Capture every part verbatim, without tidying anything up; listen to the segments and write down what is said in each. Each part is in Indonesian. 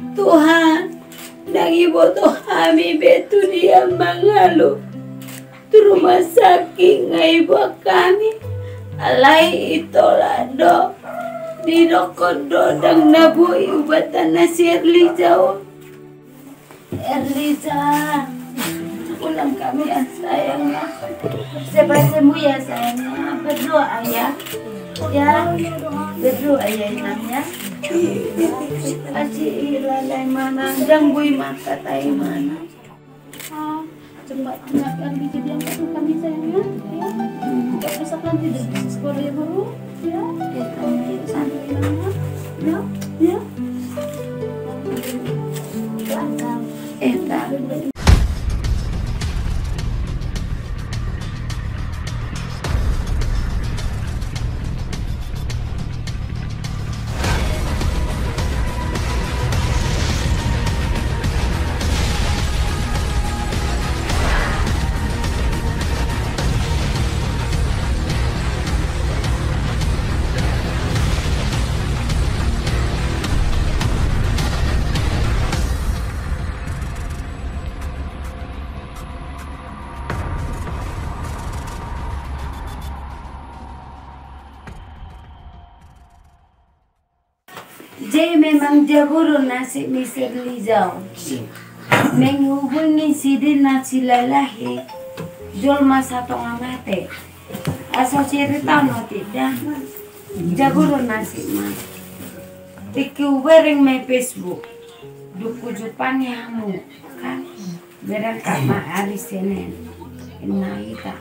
Tuhan, nagi boto kami betu dia mangalu. Tu rumah sakit ngai buat kami. Alai itolah do. Di dokodo dang nabui ubatan nasi Erliza. Erliza, pulang kami ya sayangnya. Cepat sembuh ya sayangnya. Berdoa ya. Ya, berdoa ya inangnya. Aji lalai mana, janggui maka tai mana. Coba tindakan biji biang ke kami sayangnya. Ya, nggak usah nanti di sekolah ya baru. Ya, Ya kami santai mama. ya, ya. Eh tak. Jadi memang jagoro nasi Mister Lizau. Menghubungi sidin nasi lalahi. Jol masa tonga mate. Asal cerita no tidak. Jagoro nasi mah. Tiki ubereng me Facebook. Duku Jepang yamu kan. Berangkat ma hari Senin. Ina ita.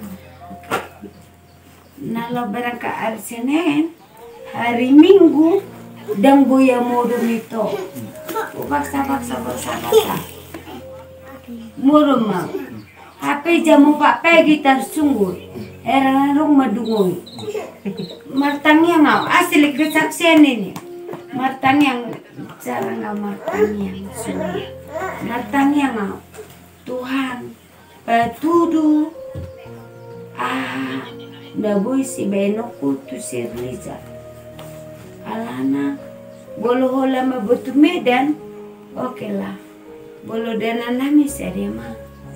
Nalo berangkat hari Senin. Hari Minggu. Dan buaya murung itu, paksa-paksa paksa-paksa, murung mau. H P jamu Pak Pegi tersungguh, erang-erang madungun. Martang yang ngau, asli kesaksian ini. Martang yang cara ngau martang yang sungguh. Martang yang ngau, Tuhan, petudu, ah, nabui si benoku tu si Riza. Alana, bolo hola ma botu Medan, oke lah. Bolo dana nami seri mah.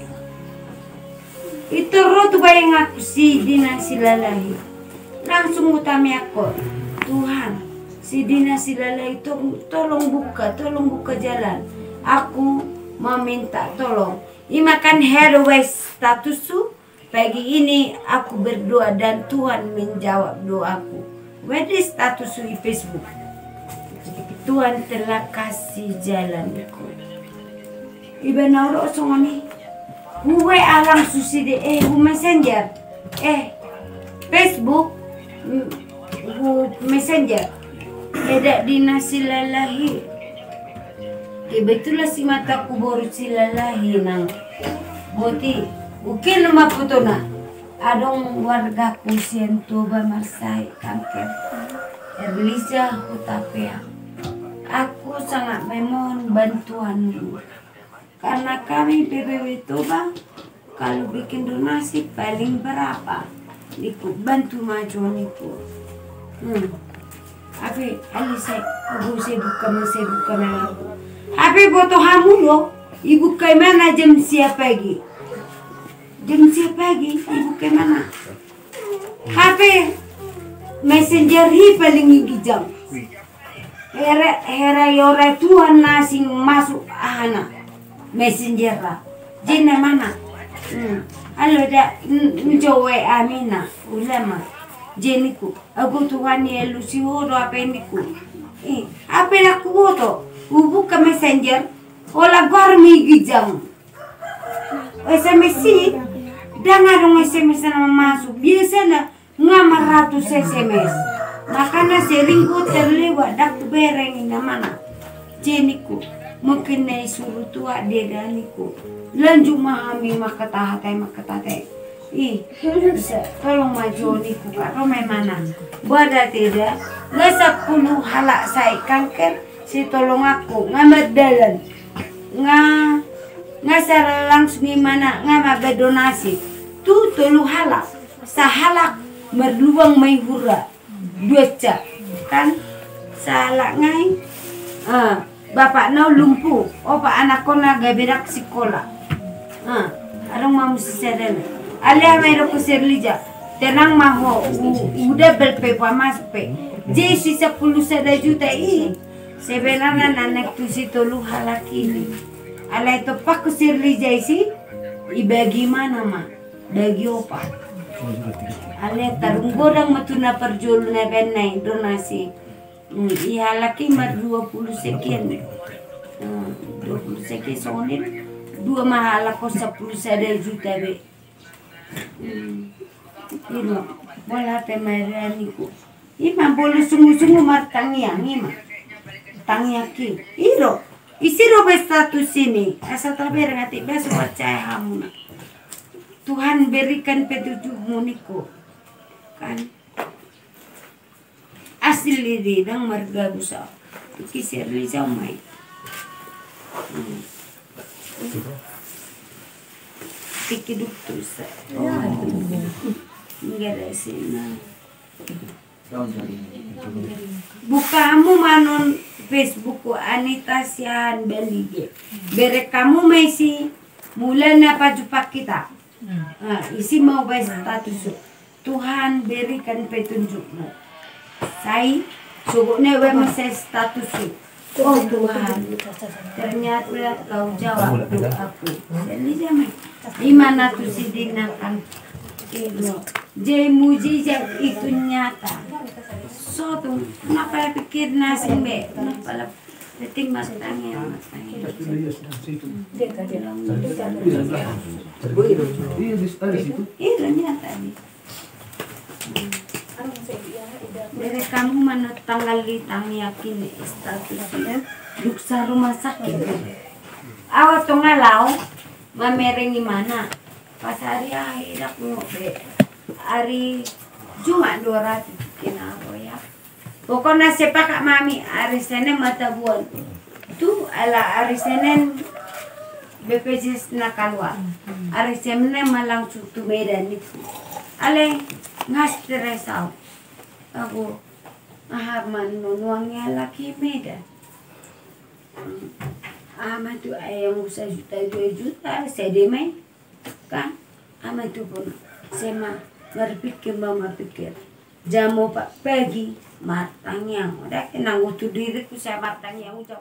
Itu rotu bayang aku si Dina Silalahi. Langsung utami aku, Tuhan, si Dina Silalahi to, tolong buka, tolong buka jalan. Aku meminta tolong. Imakan herwe statusu. Pagi ini aku berdoa dan Tuhan menjawab doaku. Wedi status di Facebook. Tuhan telah kasih jalanku. Iba nauro songoni. Gue alang susi de eh gue messenger. Eh Facebook gue messenger. Beda dinasi lalahi. Kebetulan si mataku baru silalahi nang. Boti, ukin nama foto na. Adong warga kusien tuba marsai kanker Erliza Hutapea. Aku sangat memohon bantuanmu karena kami P B W Toba kalau bikin donasi paling berapa niku bantu maju niku. Hmm. Tapi Alisa aku saya buka masih buka aku. Tapi foto kamu lo ibu kemana jam siapa lagi? Jam siapa lagi? Ibu kemana? H P messenger hi paling gijang. Hera hera yora Tuhan nasi masuk ana messenger lah. Jina mana? Hmm. Halo da njowe amina ulama. Jeniku. Aku Tuhan ya lusi horo apa indiku. Eh, apa aku foto? Ubu ke messenger. Ola gormi gijang. S M S Dangar dong S M S na masuk. Biasanya ngamar ratus S M S. Makanya sering ku terlewat dak bereng na mana. Jeniku mungkin nai suruh tua dedaniku. Lanjut mahami makata hatai makata hatai. Ih, bisa tolong maju niku karo mana. Bada tidak. Nggak sepuluh halak saya kanker. Si tolong aku ngamat dalan. Nga nga sara langsung gimana nga berdonasi tu tolu halak sahalak merluang mai hura dua cak kan sahalak ngai ah bapak nau lumpuh, opa anak kona gaberak sekolah. Ah, arong mamu siseren. Alia mero kuserlija, tenang maho, udah berpepa mas pe. Jadi sisa puluh sada juta ini, sebenarnya nanek tu si tolu halaki ini. Alia itu pak kuserlija isi, ibagi mana mah, bagi opa. Alia tarung gorang matuna perjol na benai donasi. Iya laki mah dua puluh sekian, dua puluh sekian soalnya dua mahal aku sepuluh sada juta be. Ini bola temerani ku. Ima boleh sungguh-sungguh mar tangiang ima, tangiaki. Iro, isiro be status ini. Asal taber ngati bes percaya hamuna. Tuhan berikan petunjukmu niku, kan? Asli di dang marga busa, kisir ni jamai. Tikiduk tu sa. Enggak ada sini. Buka kamu manon Facebook Anita Sian Belige. Bere kamu masih mulai napa jumpa kita. Ah, isi mau bahas status. Tuhan berikan petunjukmu. Saya suguknya we masih status. Oh Tuhan, ternyata kau jawab doaku. Jadi jamai. Imana tu si dinakan. Jadi mujizat itu nyata. So tu, kenapa pikir nasi be? Kenapa penting matangnya matangnya. Itu nyata nih. Dari kamu mana tanggal litang yakin statusnya duksa rumah sakit. Awat tu ngalau, mamereng mana? Pas hari akhir aku ngobe, hari cuma dua ratus kenapa ya? Pokoknya sepakat mami hari Senin mata buan. Tu ala hari Senin B P J S nak keluar. Hari Senin malang tu Medan itu. Ale ngas teresau. Aku ahaman nuangnya laki Medan. Amat tu ayam usaha juta dua juta sedemai kan? Amat tu pun sema berpikir mama pikir jamu pak pagi matangnya udah kena ngutu diriku saya matangnya ucap.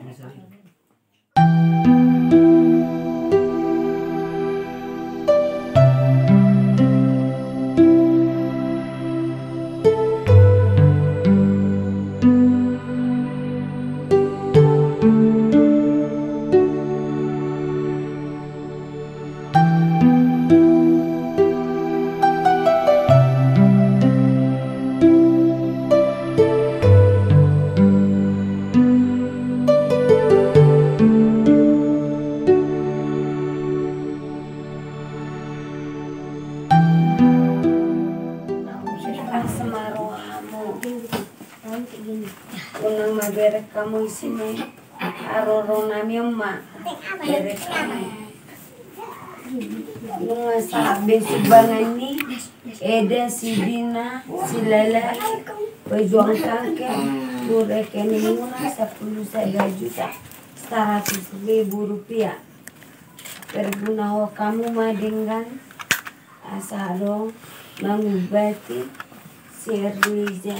Unang maberek kamu sini aroro nami emma berek kamu nunga sabe subangan ni Eda si Dina si Lala pejuang kanker durek ini muna sepuluh sada juta seratus ribu rupiah berguna kamu madenggan asaro mengubati Serliza.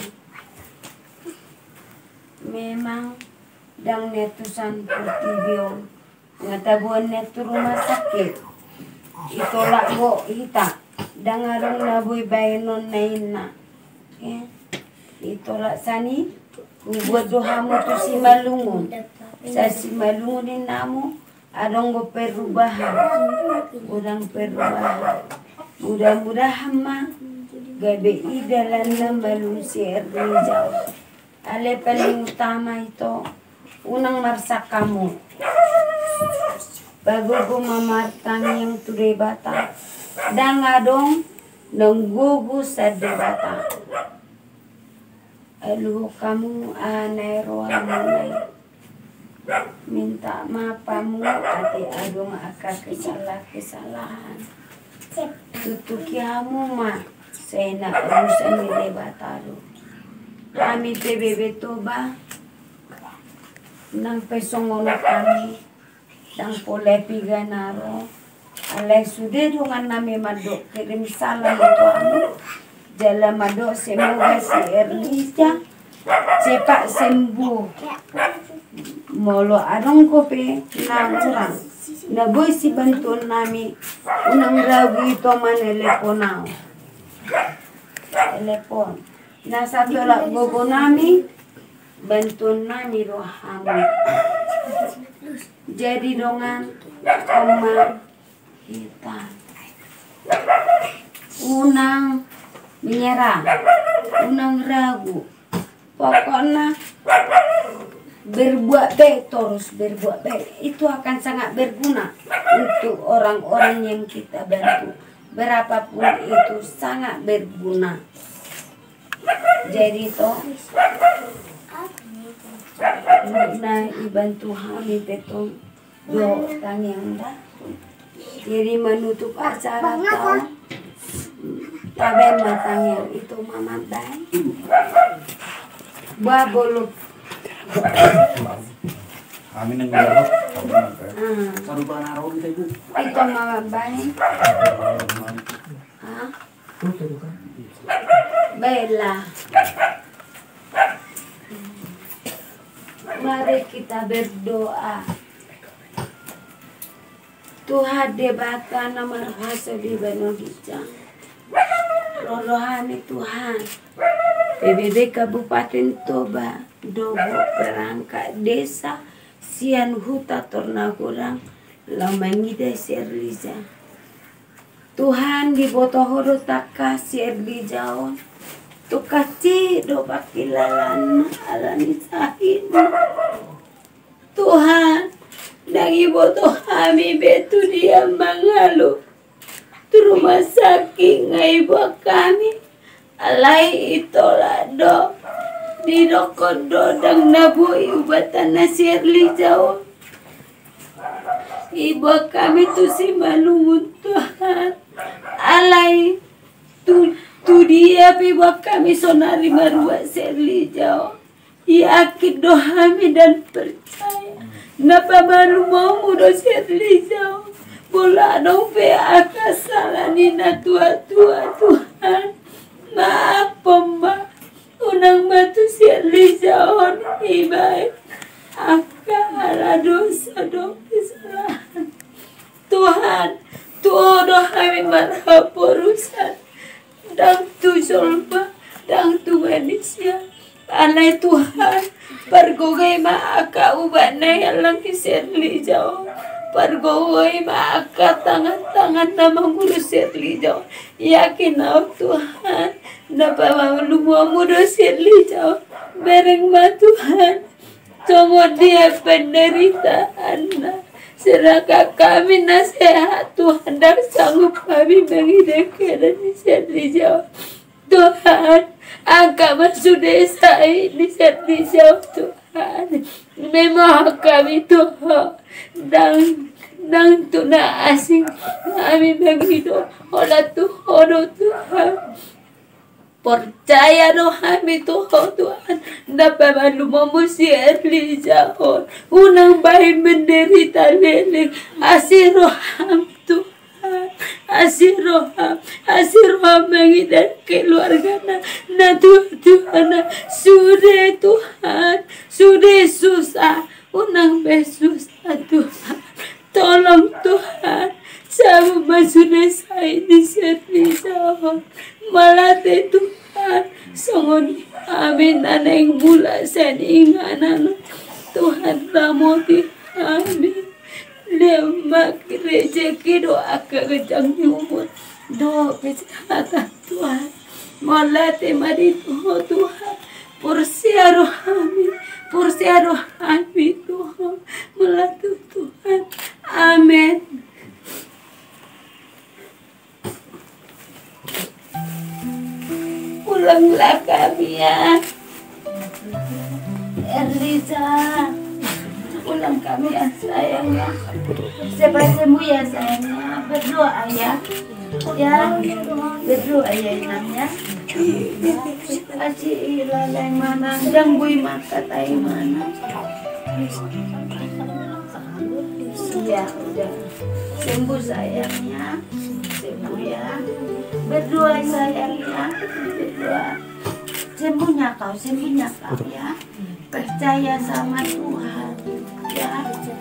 Memang dang netusan pertibion ngatabuan netu rumah sakit itolak go hita dang arong naboy bayanon na ina ya itolak sani buat dohamu tu si malungun sa si malungun din namu adong go perubahan udang perubahan mudah-mudahan mah gabe idalan na malung si Erlijau. Ale paling utama itu unang marsa kamu bago gumamartang yang tu debata dang adong nanggugu sa debata alu kamu anay roa munay minta mapamu ati adong aka kesalah kesalahan tutukiamu ma saya nak urusan di debata lu kami P B B Toba nang pesongono kami dang pole piganaro alay sude dungan nami mado kirim salam itu anu jala mado semoga si Erlisa cepat sembuh molo arong kope na urang na boy si bantuan nami unang rawi ito man teleponao telepon nasa dola gogo nami bantuan nami rohani jadi dongan koma kita unang menyerah unang ragu pokoknya berbuat baik terus berbuat baik itu akan sangat berguna untuk orang-orang yang kita bantu berapapun itu sangat berguna jadi toh nah ibantu kami petong do tanyang dah jadi menutup acara toh tabe matangnya itu mama baik buah bolu Amin ang galak. ah Sarupa na raw kita ibu. itu mama baik ah baiklah mari kita berdoa Tuhan debatan nama rasa di Benogica rohani Tuhan P B B Kabupaten Toba Dobo perangkat desa Sian Huta Tornagorang Lamangida Serliza Tuhan di Botohoro taka Serlizaon tukaci do pakilalan alani sahin Tuhan dari botoh kami betu dia mangalu tu rumah sakit ngai buat kami alai itolah do di dokodo dang nabu ubatan nasirli jauh ibu kami tu si malu Tuhan alai tu tu dia ibu kami sonari marua serli jauh yakin dohami dan percaya napa baru mau mudo serli jauh bola dong pe akasalani na tua tua Tuhan maaf pemba unang batu serli jauh ibai akala dosa dong kesalahan Tuhan tuodo kami marha porusan dang tu solba dang tu manusia anai Tuhan pergogai ma aka ubana yang serli jauh pergogai ma aka tangan-tangan nama guru serli jauh yakin au Tuhan napa malu muamudo serli jauh bereng ma Tuhan tunggu dia penderitaan seraka kami nasihat Tuhan dan sanggup kami menghidupkan dan serli jauh Tuhan angka masuk desa ini serli jauh Tuhan memang kami Tuhan dan dan tuna asing kami menghidup oleh Tuhan Tuhan percaya doh kami Tuhan Tuhan dapat malu memusi erli jauh unang bayi menderita leleng asih roham Tuhan asih roham asih roham mengidat keluarga na Tuhan Tuhan sudah Tuhan sudah susah unang besusah Tuhan tolong Tuhan sama masuk saya di sini jauh malate Tuhan songon amin aneng bula seninganan Tuhan ramoti amin lemak rezeki doa kejang umur doa kesehatan Tuhan malate mari Tuhan porsiaro amin porsiaro amin Tuhan malate Tuhan amin. Pulanglah kami ya Erlisa pulang kami ya sayangnya cepat sembuh ya sayangnya berdoa ya ya berdoa ya inangnya kasih ilalai mana dan bui maka tai mana Iya, udah sembuh sayangnya, sembuh ya. Berdoa sayangnya, berdoa. Sembuhnya kau, sembuhnya kau ya. Percaya sama Tuhan ya.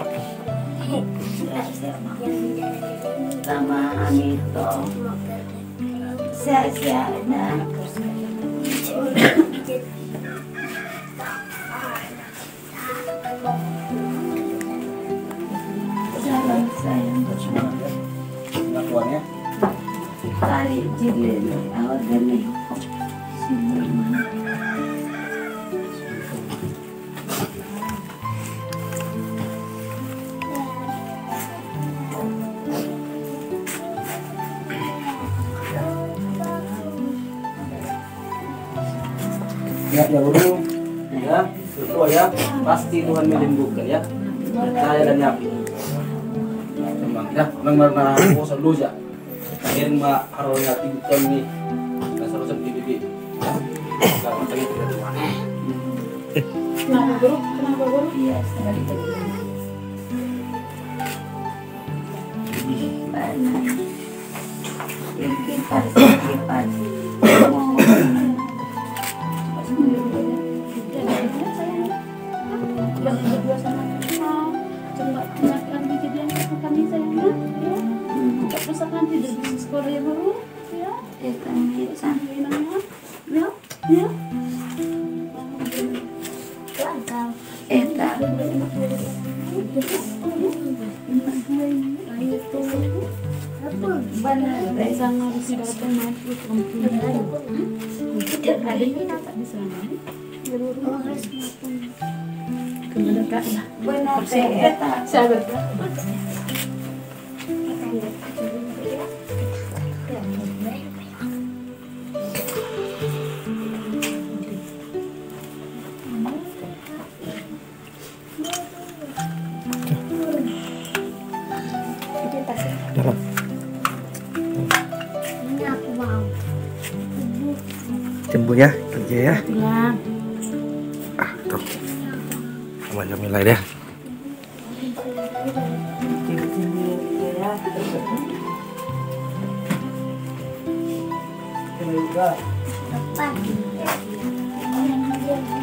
Sama Anito, sehat-sehat nak. Salam sayang. Pengakuannya. Kali jadi awal gani. Siapa? Ya, ya dulu. Ya, berdoa ya. Pasti Tuhan menyembuhkan ya. Percaya dan yakin. Memang ya, memang na ako sa lusa. Akhirnya ma araw natin kami nasa sa bibig. Selamat pagi kita Tuhan. Kenapa guru? Kenapa guru? Iya, sekali lagi. Panas. Kipas, kipas. Oh. Yang berdua sama kita coba dengarkan kejadian itu kami sayangnya ya. Tidak rusak nanti dari sekolah yang baru ya. Kami Sampai namanya ya ya. Eta benar deh. Sangat sudah teman itu kampung. Ada yang tak bisa main. Kemudian kak ya. Benar deh eta. Sahabat. Dalam. Ini aku mau. Sembuh ya, kerja ya. Ya. Ah, tuh. Sama Jamila deh. Juga. Depan.